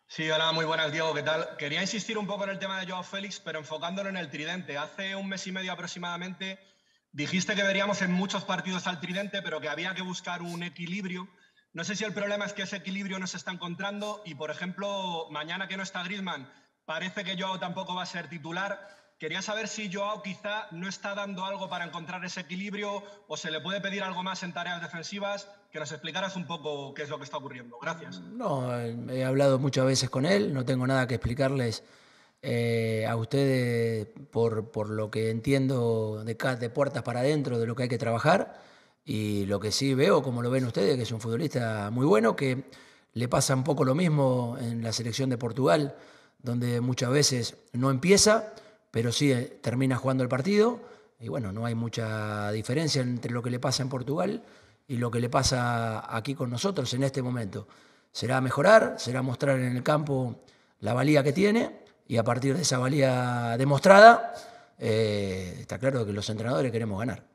Sí, hola, muy buenas, Diego, ¿qué tal? Quería insistir un poco en el tema de Joao Félix, pero enfocándolo en el tridente. Hace un mes y medio aproximadamente dijiste que veríamos en muchos partidos al tridente, pero que había que buscar un equilibrio. No sé si el problema es que ese equilibrio no se está encontrando y, por ejemplo, mañana que no está Griezmann, parece que Joao tampoco va a ser titular. Quería saber si Joao quizá no está dando algo para encontrar ese equilibrio o se le puede pedir algo más en tareas defensivas, que nos explicaras un poco qué es lo que está ocurriendo. Gracias. No, he hablado muchas veces con él, no tengo nada que explicarles a ustedes por lo que entiendo de puertas para adentro de lo que hay que trabajar y lo que sí veo, como lo ven ustedes, que es un futbolista muy bueno, que le pasa un poco lo mismo en la selección de Portugal, donde muchas veces no empieza, pero sí termina jugando el partido y bueno, no hay mucha diferencia entre lo que le pasa en Portugal y lo que le pasa aquí con nosotros en este momento. Será mejorar, será mostrar en el campo la valía que tiene y a partir de esa valía demostrada, está claro que los entrenadores queremos ganar.